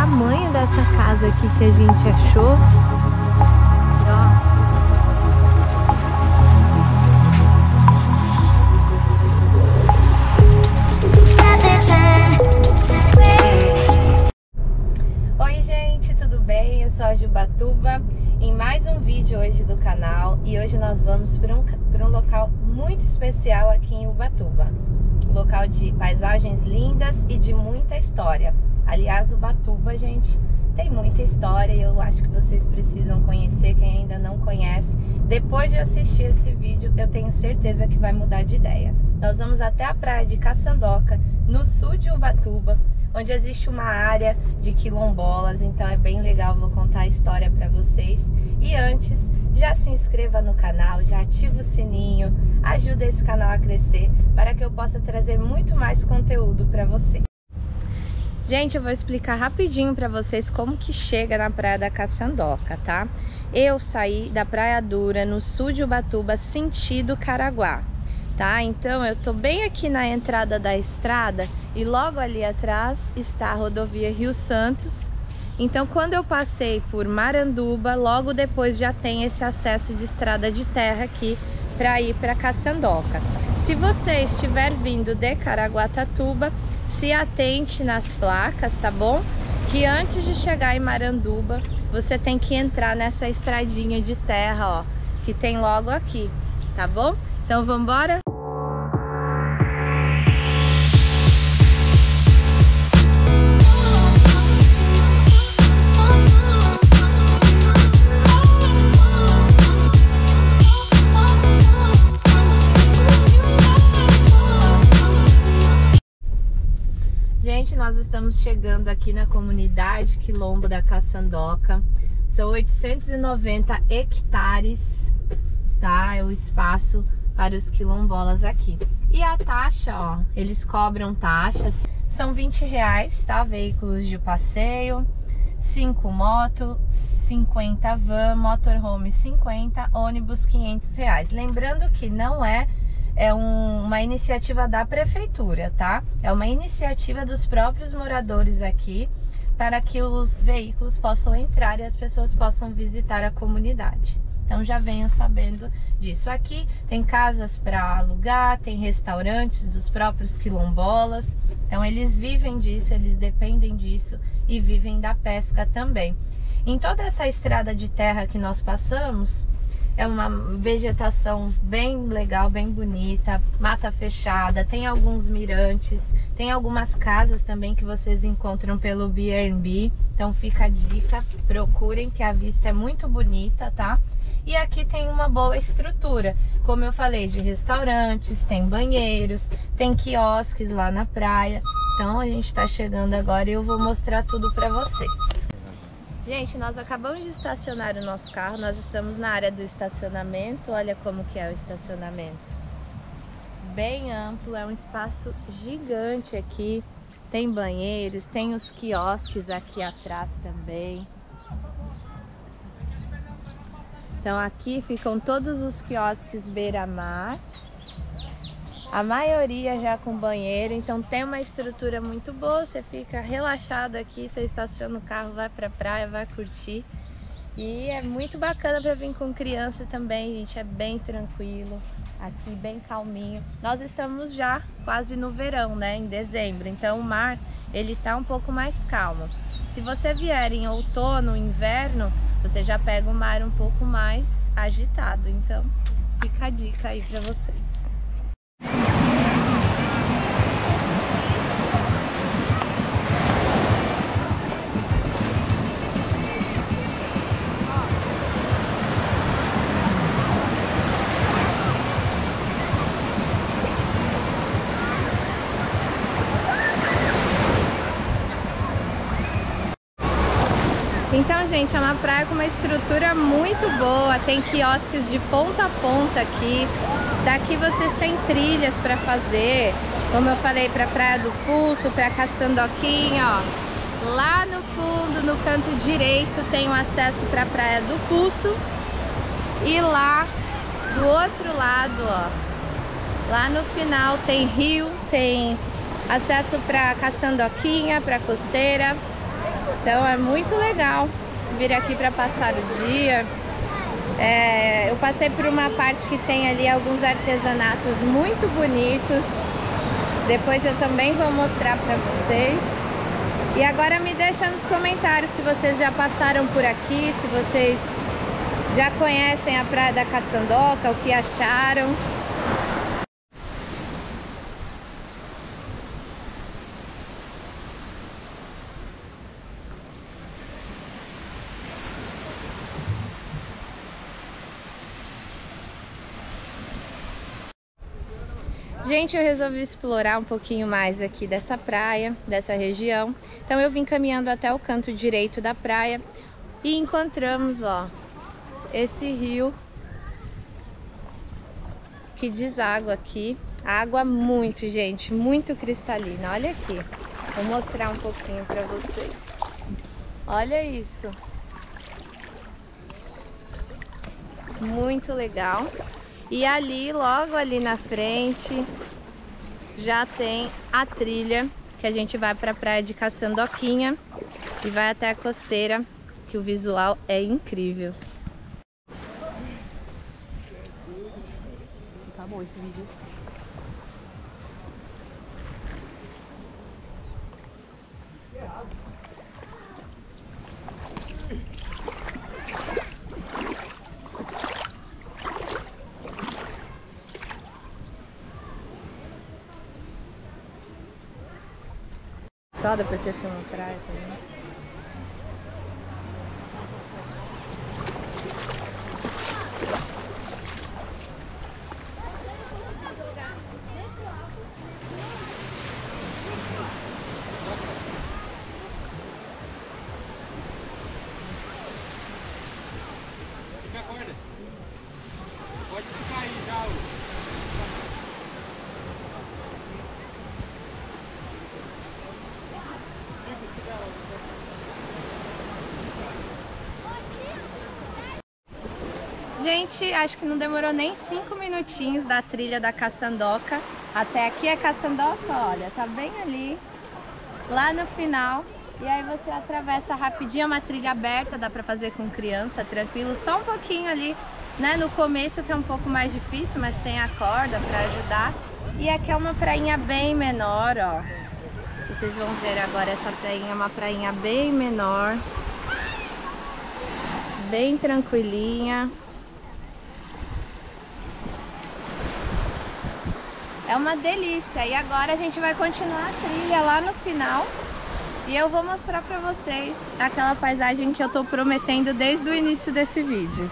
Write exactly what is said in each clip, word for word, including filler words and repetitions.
tamanho dessa casa aqui que a gente achou. E, ó. Oi gente, tudo bem? Eu sou a Jubatuba em mais um vídeo hoje do canal e hoje nós vamos para um, para um local muito especial aqui em Ubatuba. Um local de paisagens lindas e de muita história. Aliás, Ubatuba, gente, tem muita história e eu acho que vocês precisam conhecer, quem ainda não conhece. Depois de assistir esse vídeo, eu tenho certeza que vai mudar de ideia. Nós vamos até a praia de Caçandoca, no sul de Ubatuba, onde existe uma área de quilombolas, então é bem legal, vou contar a história para vocês. E antes, já se inscreva no canal, já ativa o sininho, ajuda esse canal a crescer, para que eu possa trazer muito mais conteúdo para você. Gente, eu vou explicar rapidinho para vocês como que chega na praia da Caçandoca, tá? Eu saí da Praia Dura, no sul de Ubatuba, sentido Caraguá. Tá? Então eu tô bem aqui na entrada da estrada e logo ali atrás está a rodovia Rio Santos. Então quando eu passei por Maranduba, logo depois já tem esse acesso de estrada de terra aqui para ir para Caçandoca. Se você estiver vindo de Caraguatatuba, se atente nas placas, tá bom? Que antes de chegar em Maranduba, você tem que entrar nessa estradinha de terra, ó, que tem logo aqui, tá bom? Então vamos embora? Gente, nós estamos chegando aqui na comunidade Quilombo da Caçandoca. São oitocentos e noventa hectares, tá? É o espaço para os quilombolas aqui. E a taxa, ó, eles cobram taxas, são vinte reais, tá? Veículos de passeio, cinco moto, cinquenta van, motorhome cinquenta, ônibus quinhentos reais. Lembrando que não é, é um, uma iniciativa da prefeitura, tá? É uma iniciativa dos próprios moradores aqui, para que os veículos possam entrar e as pessoas possam visitar a comunidade. Então já venham sabendo disso. Aqui tem casas para alugar, tem restaurantes dos próprios quilombolas. Então eles vivem disso, eles dependem disso e vivem da pesca também. Em toda essa estrada de terra que nós passamos, é uma vegetação bem legal, bem bonita, mata fechada, tem alguns mirantes, tem algumas casas também que vocês encontram pelo Airbnb. Então fica a dica, procurem que a vista é muito bonita, tá? E aqui tem uma boa estrutura, como eu falei, de restaurantes, tem banheiros, tem quiosques lá na praia. Então a gente tá chegando agora e eu vou mostrar tudo pra vocês. Gente, nós acabamos de estacionar o nosso carro, nós estamos na área do estacionamento. Olha como que é o estacionamento. Bem amplo, é um espaço gigante aqui. Tem banheiros, tem os quiosques aqui atrás também. Então aqui ficam todos os quiosques beira-mar, a maioria já com banheiro, então tem uma estrutura muito boa, você fica relaxado aqui, você estaciona o carro, vai pra praia, vai curtir. E é muito bacana para vir com criança também, gente, é bem tranquilo, aqui bem calminho. Nós estamos já quase no verão, né, em dezembro, então o mar ele tá um pouco mais calmo. Se você vier em outono, inverno, você já pega o mar um pouco mais agitado, então fica a dica aí pra vocês. Então, gente, é uma praia com uma estrutura muito boa, tem quiosques de ponta a ponta aqui. Daqui vocês têm trilhas para fazer, como eu falei, para a Praia do Pulso, para Caçandoquinha, ó. Lá no fundo, no canto direito, tem o acesso para a Praia do Pulso. E lá do outro lado, ó, lá no final tem rio, tem acesso para Caçandoquinha, para Costeira. Então é muito legal vir aqui para passar o dia. É, eu passei por uma parte que tem ali alguns artesanatos muito bonitos. Depois eu também vou mostrar para vocês. E agora me deixa nos comentários se vocês já passaram por aqui, se vocês já conhecem a Praia da Caçandoca, o que acharam. Gente, eu resolvi explorar um pouquinho mais aqui dessa praia, dessa região. Então eu vim caminhando até o canto direito da praia e encontramos, ó, esse rio que deságua aqui. Água muito, gente, muito cristalina. Olha aqui, vou mostrar um pouquinho pra vocês. Olha isso. Muito legal. E ali, logo ali na frente, já tem a trilha que a gente vai para a praia de Caçandoquinha e vai até a costeira, que o visual é incrível. Tá bom esse vídeo. Só depois você filma a praia também. Fica a corda. Pode ficar aí já. Gente, acho que não demorou nem cinco minutinhos da trilha da Caçandoca. Até aqui é Caçandoca, olha, tá bem ali, lá no final. E aí você atravessa rapidinho, é uma trilha aberta, dá pra fazer com criança, tranquilo. Só um pouquinho ali, né, no começo que é um pouco mais difícil, mas tem a corda pra ajudar. E aqui é uma prainha bem menor, ó. Vocês vão ver agora, essa prainha é uma prainha bem menor. Bem tranquilinha. É uma delícia. E agora a gente vai continuar a trilha lá no final. E eu vou mostrar pra vocês aquela paisagem que eu tô prometendo desde o início desse vídeo.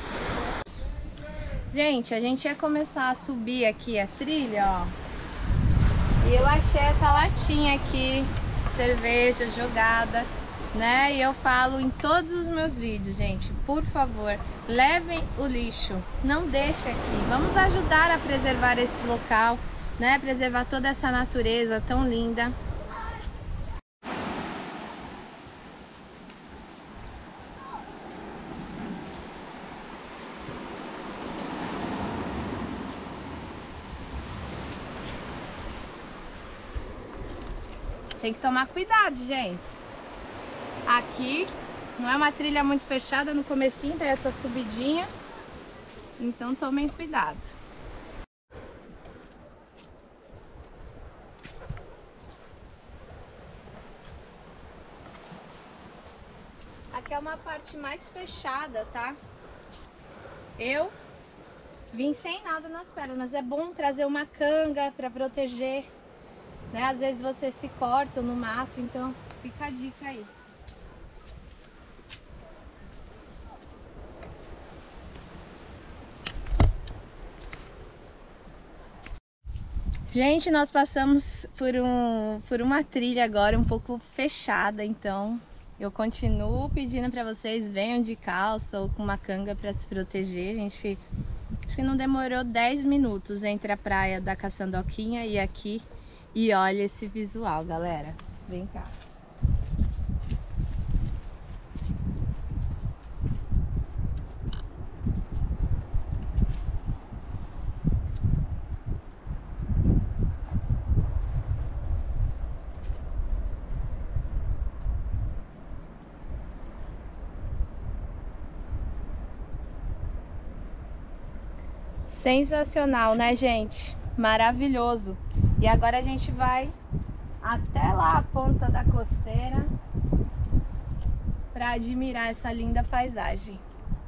Gente, a gente ia começar a subir aqui a trilha, ó. E eu achei essa latinha aqui, cerveja jogada, né? E eu falo em todos os meus vídeos, gente, por favor, levem o lixo, não deixem aqui. Vamos ajudar a preservar esse local, né? Preservar toda essa natureza tão linda. Tem que tomar cuidado, gente. Aqui não é uma trilha muito fechada, no comecinho tem essa subidinha, então tomem cuidado. Aqui é uma parte mais fechada, tá? Eu vim sem nada nas pernas, mas é bom trazer uma canga para proteger, né? Às vezes você se corta no mato, então fica a dica aí. Gente, nós passamos por, um, por uma trilha agora um pouco fechada, então eu continuo pedindo para vocês, venham de calça ou com uma canga para se proteger. A gente, acho que não demorou dez minutos entre a praia da Caçandoquinha e aqui. E olha esse visual, galera. Vem cá. Sensacional, né, gente? Maravilhoso. E agora a gente vai até lá a ponta da costeira para admirar essa linda paisagem.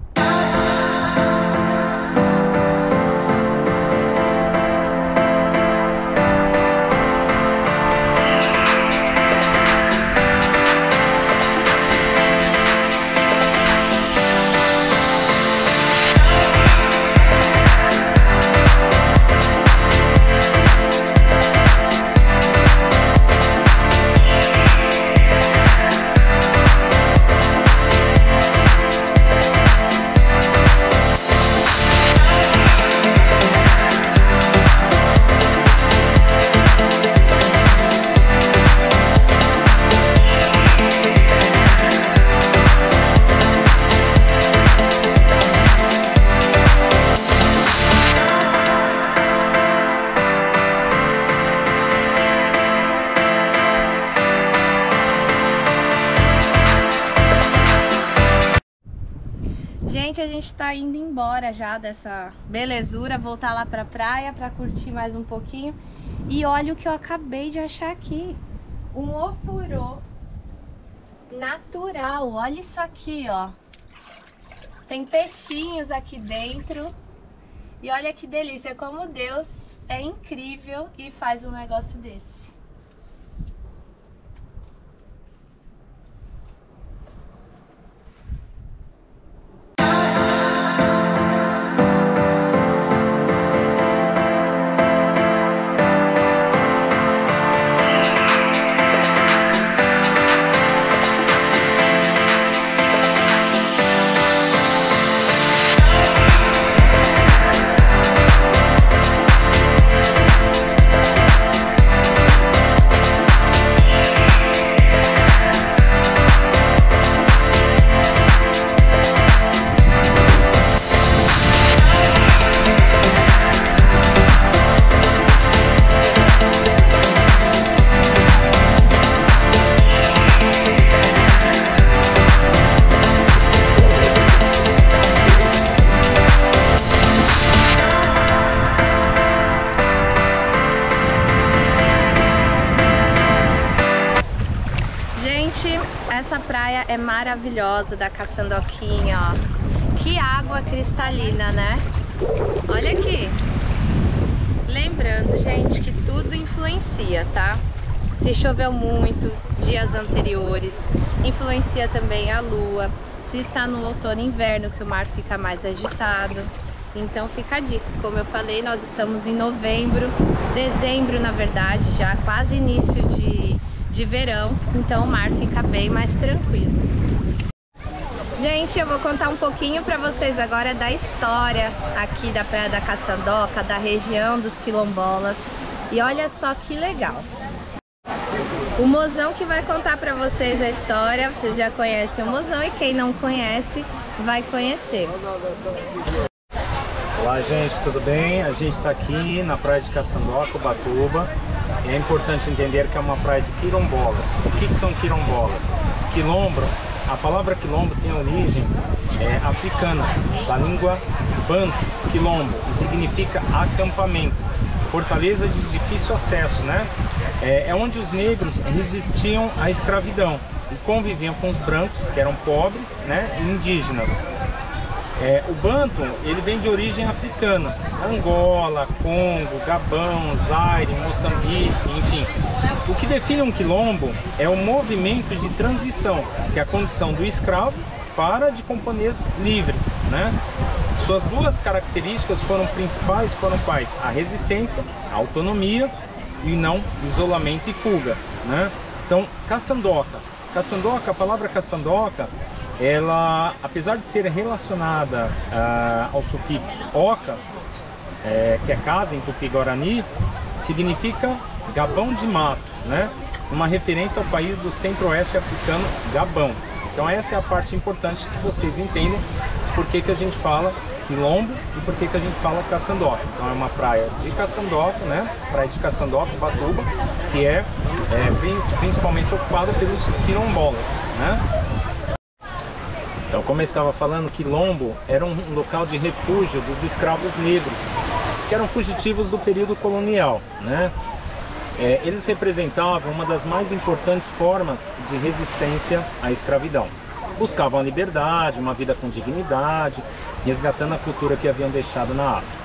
Gente, a gente tá indo embora já dessa belezura, voltar lá pra praia pra curtir mais um pouquinho. E olha o que eu acabei de achar aqui, um ofurô natural. Olha isso aqui, ó. Tem peixinhos aqui dentro. E olha que delícia, como Deus é incrível e faz um negócio desse. Essa praia é maravilhosa da Caçandoquinha, ó. Que água cristalina, né? Olha aqui. Lembrando, gente, que tudo influencia, tá? Se choveu muito dias anteriores, influencia também a lua. Se está no outono e inverno, que o mar fica mais agitado. Então fica a dica. Como eu falei, nós estamos em novembro, dezembro, na verdade, já quase início de de verão, então o mar fica bem mais tranquilo. Gente, eu vou contar um pouquinho para vocês agora da história aqui da Praia da Caçandoca, da região dos quilombolas. E olha só que legal. O Mozão que vai contar para vocês a história, vocês já conhecem o Mozão e quem não conhece vai conhecer. Olá, gente, tudo bem? A gente está aqui na praia de Caçandoca, Ubatuba. É importante entender que é uma praia de quilombolas. O que, que são quilombolas? Quilombo, a palavra quilombo tem origem é, africana, da língua banto, quilombo, e significa acampamento, fortaleza de difícil acesso, né? É, é onde os negros resistiam à escravidão e conviviam com os brancos, que eram pobres, né, e indígenas. É, o Banto, ele vem de origem africana, Angola, Congo, Gabão, Zaire, Moçambique, enfim. O que define um quilombo é o movimento de transição, que é a condição do escravo para de camponês livre, né? Suas duas características foram principais, foram quais? A resistência, a autonomia e não isolamento e fuga, né? Então, Caçandoca. Caçandoca, a palavra Caçandoca, ela, apesar de ser relacionada uh, ao sufixo oca, é, que é casa em Tupi-Guarani, significa Gabão de mato, né? Uma referência ao país do centro-oeste africano, Gabão. Então essa é a parte importante que vocês entendem por que que a gente fala quilombo e por que que a gente fala Caçandoca. Então é uma praia de Caçandoca, né? Praia de Caçandoca, Ubatuba, que é, é principalmente ocupada pelos quilombolas, né? Então, como eu estava falando, Quilombo era um local de refúgio dos escravos negros, que eram fugitivos do período colonial, né? É, eles representavam uma das mais importantes formas de resistência à escravidão. Buscavam a liberdade, uma vida com dignidade, resgatando a cultura que haviam deixado na África.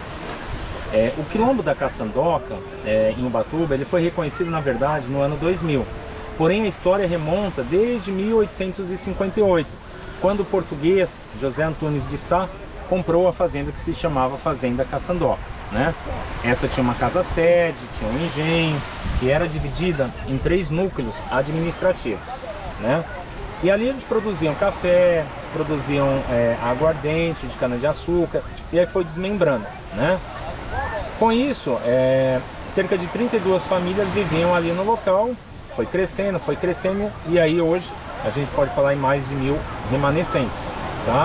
É, o Quilombo da Caçandoca, é, em Ubatuba, ele foi reconhecido, na verdade, no ano dois mil. Porém, a história remonta desde mil oitocentos e cinquenta e oito, quando o português José Antunes de Sá comprou a fazenda que se chamava Fazenda Caçandoca, né? Essa tinha uma casa-sede, tinha um engenho, e era dividida em três núcleos administrativos, né? E ali eles produziam café, produziam é, aguardente de cana-de-açúcar, e aí foi desmembrando, né? Com isso, é, cerca de trinta e duas famílias viviam ali no local, foi crescendo, foi crescendo, e aí hoje a gente pode falar em mais de mil remanescentes, tá?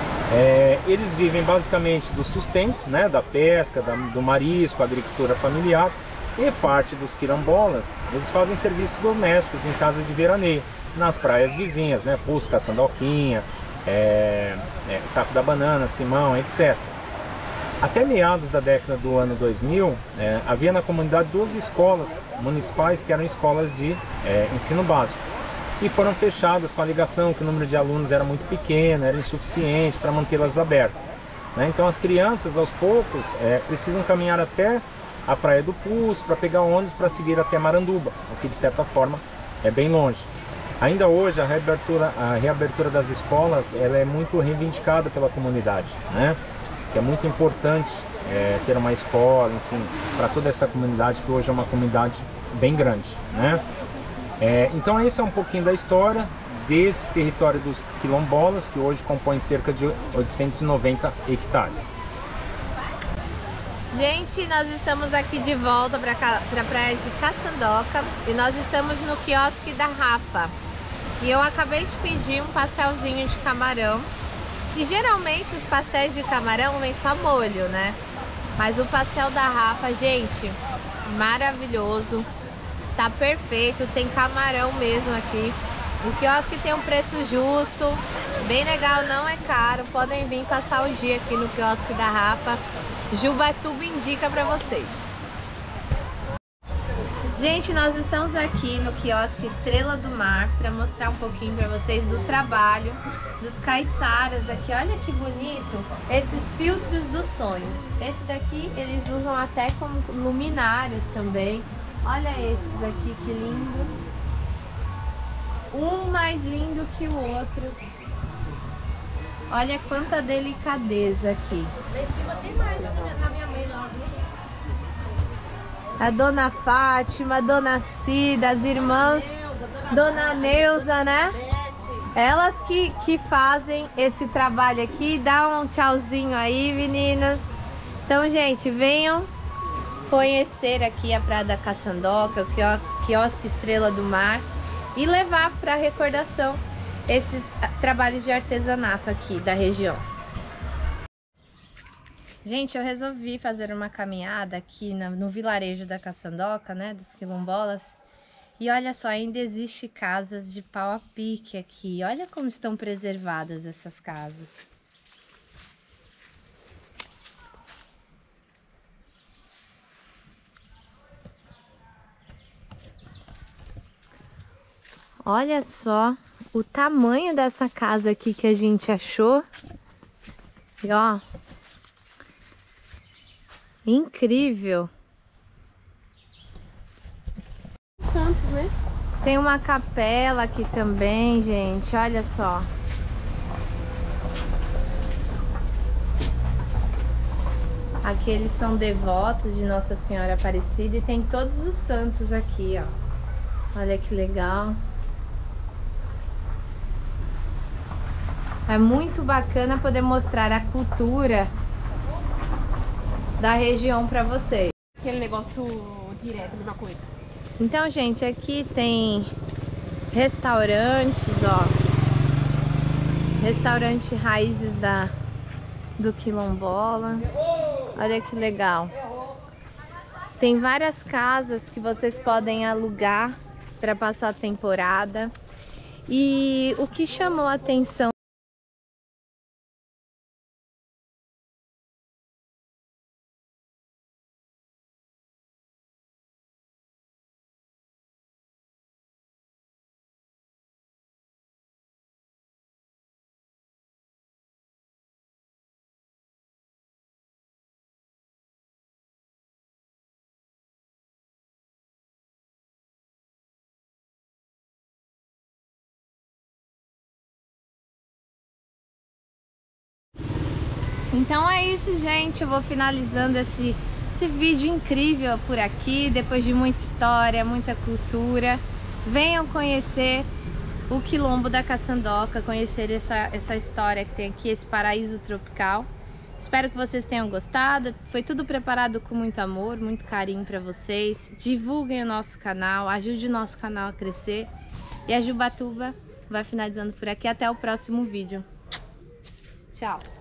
É, eles vivem basicamente do sustento, né, da pesca, da, do marisco, agricultura familiar, e parte dos quilombolas, eles fazem serviços domésticos em casa de veraneio, nas praias vizinhas, né, Pusca, Caçandoquinha, é, é, Saco da Banana, Simão, etcétera. Até meados da década do ano dois mil, é, havia na comunidade duas escolas municipais que eram escolas de é, ensino básico. E foram fechadas com a alegação que o número de alunos era muito pequeno, era insuficiente para mantê-las abertas, né? Então as crianças, aos poucos, é, precisam caminhar até a Praia do Pus para pegar ônibus para seguir até Maranduba, o que de certa forma é bem longe. Ainda hoje a reabertura, a reabertura das escolas ela é muito reivindicada pela comunidade, né? Que é muito importante é, ter uma escola, enfim, para toda essa comunidade que hoje é uma comunidade bem grande, né? É, então esse é um pouquinho da história desse território dos quilombolas, que hoje compõe cerca de oitocentos e noventa hectares. Gente, nós estamos aqui de volta para a praia de Caçandoca e nós estamos no quiosque da Rafa. E eu acabei de pedir um pastelzinho de camarão. E geralmente os pastéis de camarão vêm só molho, né? Mas o pastel da Rafa, gente, maravilhoso. Tá perfeito, tem camarão mesmo aqui. O quiosque tem um preço justo, bem legal, não é caro. Podem vir passar o dia aqui no quiosque da Rafa. Ubatuba indica pra vocês. Gente, nós estamos aqui no quiosque Estrela do Mar para mostrar um pouquinho para vocês do trabalho dos caiçaras aqui. Olha que bonito, esses filtros dos sonhos. Esse daqui eles usam até como luminárias também. Olha esses aqui, que lindo. Um mais lindo que o outro. Olha quanta delicadeza aqui. A dona Fátima, a dona Cida, as irmãs, dona Neuza, né? Elas que, que fazem esse trabalho aqui. Dá um tchauzinho aí, meninas. Então, gente, venham conhecer aqui a Praia da Caçandoca, o quiosque Estrela do Mar, e levar para recordação esses trabalhos de artesanato aqui da região. Gente, eu resolvi fazer uma caminhada aqui no, no vilarejo da Caçandoca, né, dos quilombolas. E olha só, ainda existe casas de pau a pique aqui. Olha como estão preservadas essas casas. Olha só o tamanho dessa casa aqui que a gente achou. E ó, incrível. Santos, né? Tem uma capela aqui também, gente. Olha só. Aqui eles são devotos de Nossa Senhora Aparecida e tem todos os santos aqui, ó. Olha que legal. É muito bacana poder mostrar a cultura da região para vocês. Aquele negócio direto, mesma coisa. Então, gente, aqui tem restaurantes, ó. Restaurante Raízes da, do Quilombola. Olha que legal. Tem várias casas que vocês podem alugar para passar a temporada. E o que chamou a atenção Então é isso, gente. Eu vou finalizando esse, esse vídeo incrível por aqui, depois de muita história, muita cultura. Venham conhecer o Quilombo da Caçandoca, conhecer essa, essa história que tem aqui, esse paraíso tropical. Espero que vocês tenham gostado. Foi tudo preparado com muito amor, muito carinho para vocês. Divulguem o nosso canal, ajude o nosso canal a crescer. E a Jubatuba vai finalizando por aqui. Até o próximo vídeo. Tchau!